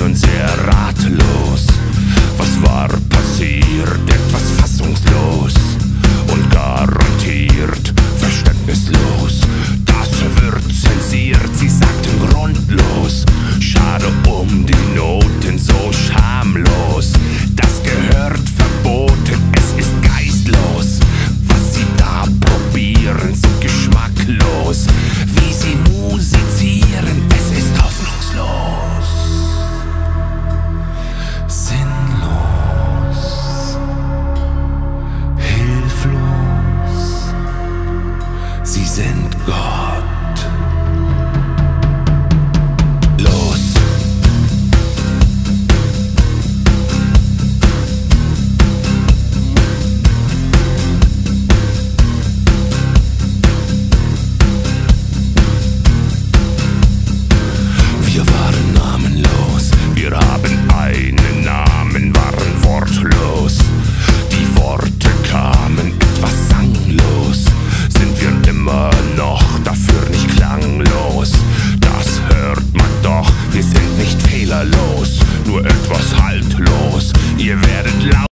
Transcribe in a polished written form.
und sehr ratlos. Was war passiert? Etwas fassungslos und garantiert verständnislos. Das wird zensiert, sie sagten grundlos. Schade um die Noten, so schamlos. Das gehört verboten, es ist geistlos. Was sie da probieren, so geschmacklos. Wie sie musizieren, es ist hoffnungslos. Sinnlos, hilflos. Sie sind Gott. Los! Wir waren namenlos, wir haben einen Namen, waren wortlos. Die Worte kamen etwas sanglos. Sind wir immer noch dafür nicht klanglos? Das hört man doch, wir sind nicht fehlerlos, nur etwas haltlos. Ihr werdet laut.